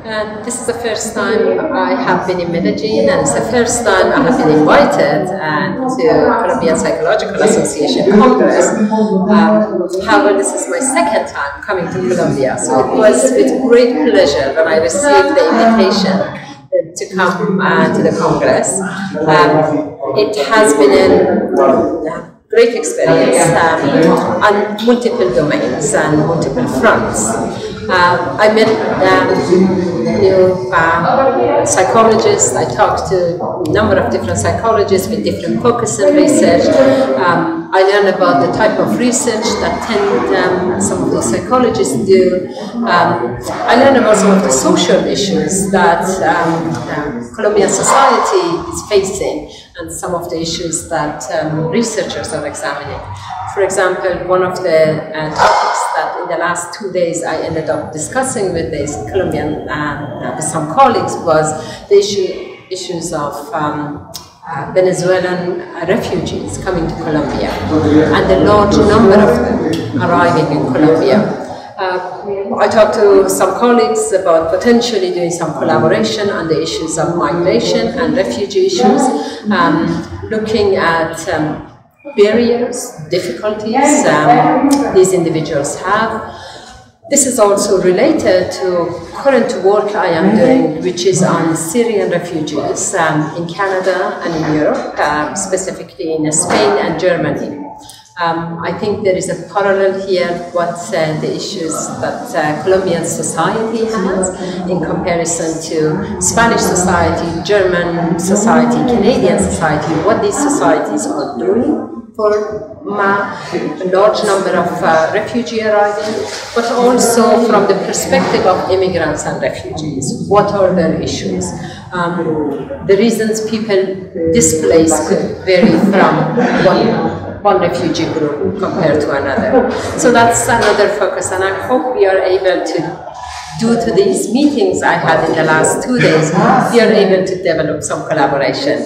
And this is the first time I have been in Medellin, and it's the first time I have been invited to Colombian Psychological Association Congress. However, this is my second time coming to Colombia, so it was with great pleasure when I received the invitation to come to the Congress. It has been a great experience on multiple domains and multiple fronts. I met new psychologists. I talked to a number of different psychologists with different focus in research. I learned about the type of research that some of the psychologists do. I learned about some of the social issues that Colombian society is facing and some of the issues that researchers are examining. For example, one of the topics that in the last 2 days I ended up discussing with these Colombian, with some colleagues, was the issues of Venezuelan refugees coming to Colombia and the large number of them arriving in Colombia. I talked to some colleagues about potentially doing some collaboration on the issues of migration and refugee issues, looking at barriers, difficulties these individuals have. This is also related to current work I am doing, which is on Syrian refugees in Canada and in Europe, specifically in Spain and Germany. I think there is a parallel here what the issues that Colombian society has in comparison to Spanish society, German society, Canadian society, what these societies are doing for a large number of refugee arriving, but also from the perspective of immigrants and refugees. What are their issues? The reasons people displaced could vary from one refugee group compared to another. So that's another focus, and I hope we are able to, due to these meetings I had in the last 2 days, we are able to develop some collaboration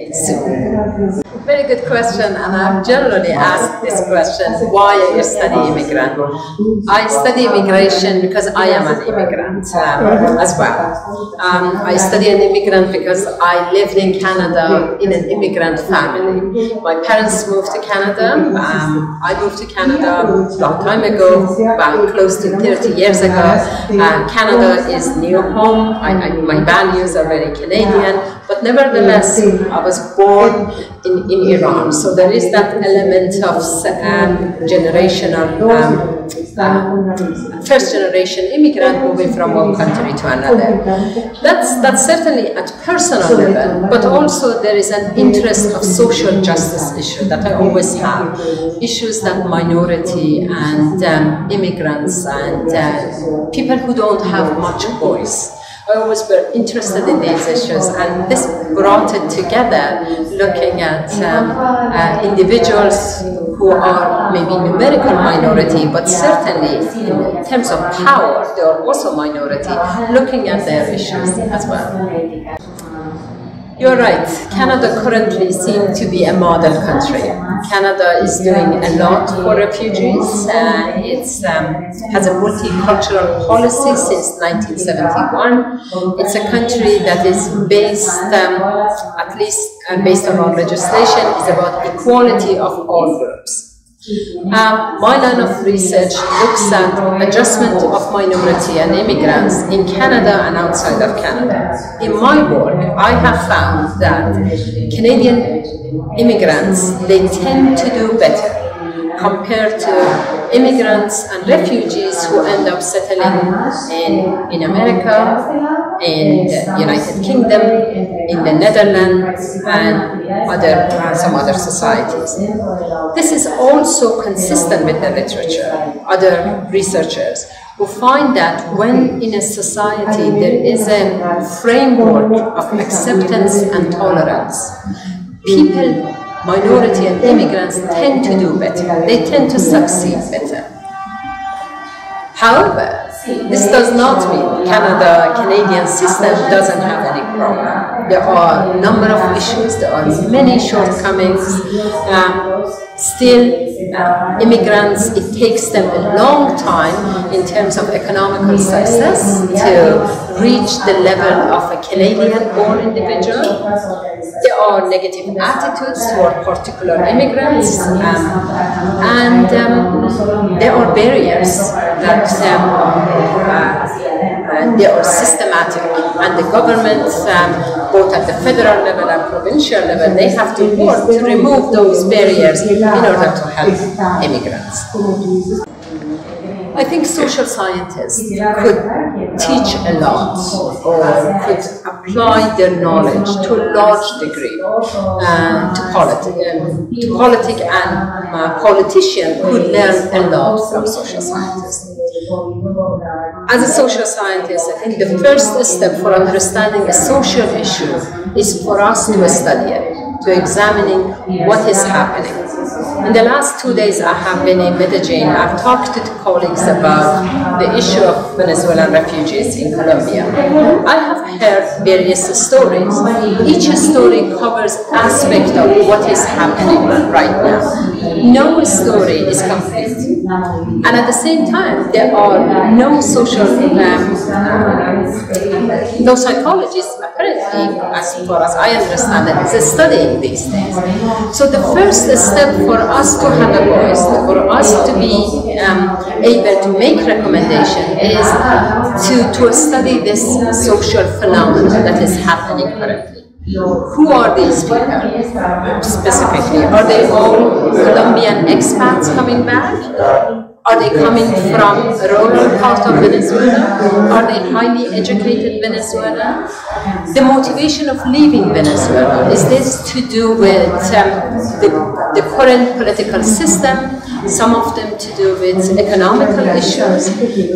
soon. Very good question, and I've generally asked this question, why you study immigrant? I study immigration because I am an immigrant as well. I study an immigrant because I lived in Canada in an immigrant family. My parents moved to Canada. I moved to Canada a long time ago, about close to 30 years ago. Canada is new home. My values are very Canadian, but nevertheless, I was born in Iran, so there is that element of generational, first generation immigrant moving from one country to another. That's certainly at personal level, but also there is an interest of social justice issue that I always have, issues that minority and immigrants and people who don't have much voice. I always were interested in these issues, and this brought it together, looking at individuals who are maybe numerical minority, but certainly in terms of power, they are also minority, looking at their issues as well. You're right, Canada currently seems to be a model country. Canada is doing a lot for refugees. It has a multicultural policy since 1971. It's a country that is based, at least based on our legislation, is about equality of all groups. My line of research looks at adjustment of minority and immigrants in Canada and outside of Canada. In my work, I have found that Canadian immigrants, they tend to do better compared to immigrants and refugees who end up settling in America, in the United Kingdom, in the Netherlands, and some other societies. This is also consistent with the literature, other researchers who find that when in a society there is a framework of acceptance and tolerance, people, minority and immigrants tend to do better. They tend to succeed better. However, this does not mean Canadian system doesn't have any program. There are a number of issues, there are many shortcomings. Still, immigrants, it takes them a long time in terms of economical success to reach the level of a Canadian-born individual. There are negative attitudes toward particular immigrants, and there are barriers that they are systematic, and the government, both at the federal level and provincial level, they have to work to remove those barriers in order to help immigrants. I think social scientists could teach a lot, or could apply their knowledge to a large degree to politics, and politicians could learn a lot from social scientists. As a social scientist, I think the first step for understanding a social issue is for us to study it, to examining what is happening. In the last 2 days I have been in Medellin. I've talked to colleagues about the issue of Venezuelan refugees in Colombia. I have heard various stories. Each story covers aspect of what is happening right now. No story is complete. And at the same time, there are no social, no psychologists apparently, as far as I understand it, is studying these things. So the first step for us to have a voice, for us to be able to make recommendation, is to study this social phenomenon that is happening currently. Who are these people specifically? Are they all Colombian expats coming back? Are they coming from a rural part of Venezuela? Are they highly educated Venezuela? The motivation of leaving Venezuela, is this to do with the current political system? Some of them to do with economical issues,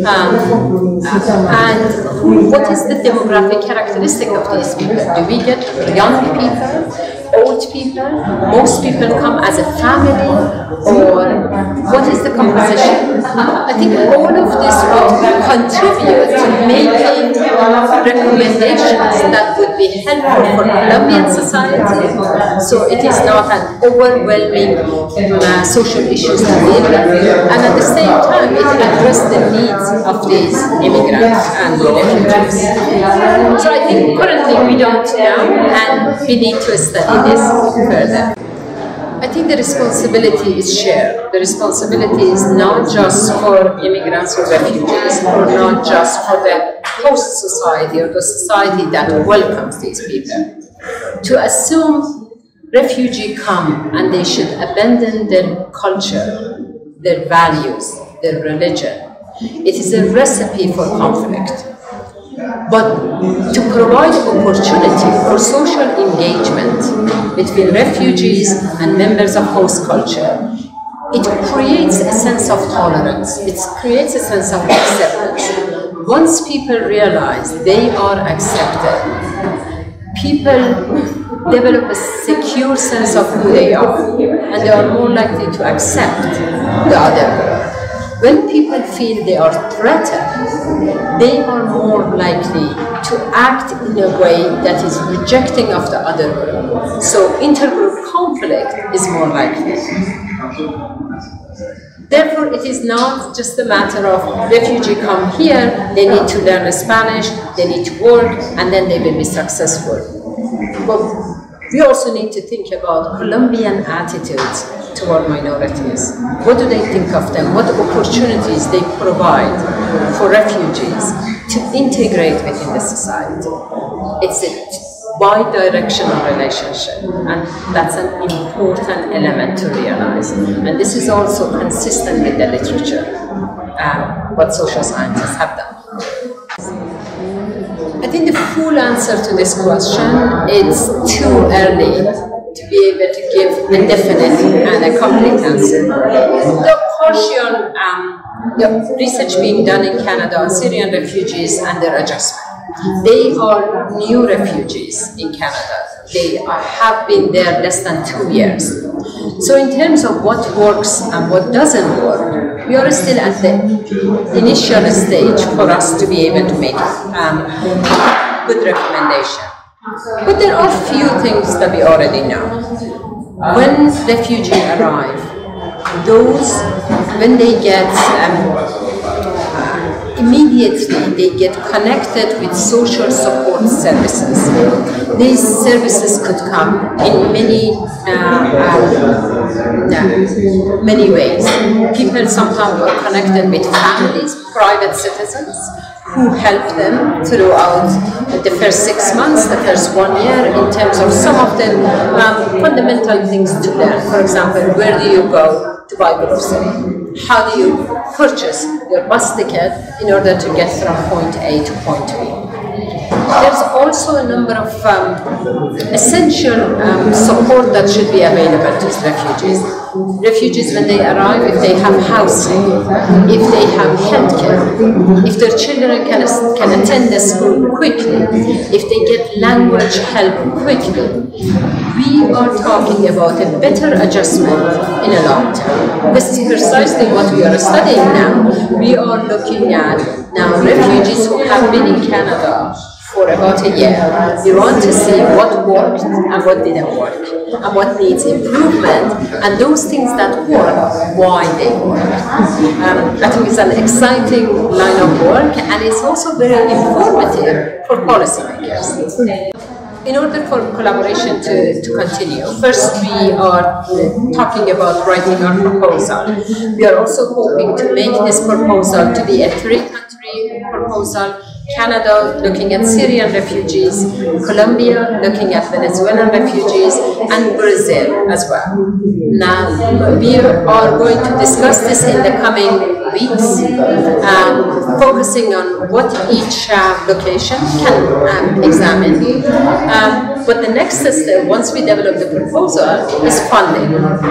and what is the demographic characteristic of these people? Do we get young people, old people? Most people come as a family, or what is the composition? I think all of this will contribute to making recommendations that would be helpful for Colombian society, so it is not an overwhelming social issues to deal with, and at the same time it addresses the needs of these immigrants and refugees. So I think currently we don't know, and we need to study this further. I think the responsibility is shared. The responsibility is not just for immigrants or refugees, or not just for the host society or the society that welcomes these people. To assume refugees come and they should abandon their culture, their values, their religion, it is a recipe for conflict. But to provide opportunity for social engagement between refugees and members of host culture, it creates a sense of tolerance, it creates a sense of acceptance. Once people realize they are accepted, people develop a secure sense of who they are, and they are more likely to accept the other. When people feel they are threatened, they are more likely to act in a way that is rejecting of the other group. So intergroup conflict is more likely. Therefore, it is not just a matter of refugees come here, they need to learn Spanish, they need to work, and then they will be successful. But we also need to think about Colombian attitudes toward minorities. What do they think of them? What opportunities they provide for refugees to integrate within the society? It's a bi-directional relationship, and that's an important element to realize. And this is also consistent with the literature, what social scientists have done. I think the full answer to this question is too early to be able to give a definite and a complete answer. The partial research being done in Canada on Syrian refugees and their adjustment. They are new refugees in Canada. They have been there less than 2 years. So in terms of what works and what doesn't work, we are still at the initial stage for us to be able to make good recommendation. But there are few things that we already know. When refugees arrive, when they get immediately they get connected with social support services. These services could come in many ways. People sometimes are connected with families, private citizens, who help them throughout the first 6 months, the first 1 year, in terms of some of the fundamental things to learn. For example, where do you go to buy grocery? How do you purchase your bus ticket in order to get from point A to point B? There's also a number of essential support that should be available to refugees. Refugees, when they arrive, if they have housing, if they have healthcare, if their children can attend the school quickly, if they get language help quickly, we are talking about a better adjustment in a long term. This is precisely what we are studying now. We are looking at now refugees who have been in Canada for about a year. We want to see what worked and what didn't work, and what needs improvement, and those things that work, why they work. I think it's an exciting line of work, and it's also very informative for policymakers. In order for collaboration to continue, first we are talking about writing our proposal. We are also hoping to make this proposal to be a 3-country proposal. Canada looking at Syrian refugees, Colombia looking at Venezuelan refugees, and Brazil as well. Now, we are going to discuss this in the coming weeks, focusing on what each location can examine. But the next step, once we develop the proposal, is funding.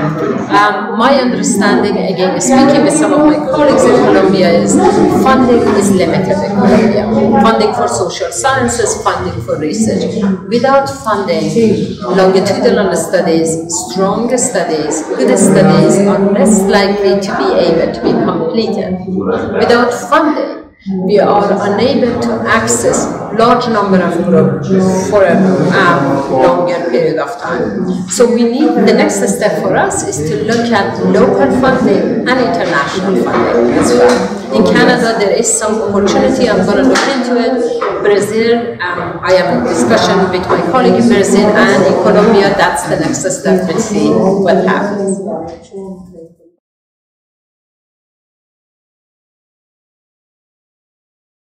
My understanding, again, speaking with some of my colleagues in Colombia, is funding is limited in Colombia. Funding for social sciences, funding for research. Without funding, longitudinal studies, strong studies, good studies are less likely to be able to be completed. Without funding, we are unable to access large number of groups for a longer period of time. So we need, the next step for us is to look at local funding and international funding as well. In Canada, there is some opportunity. I'm going to look into it. Brazil, I am in discussion with my colleague in Brazil, and in Colombia, that's the next step. Let's see what happens.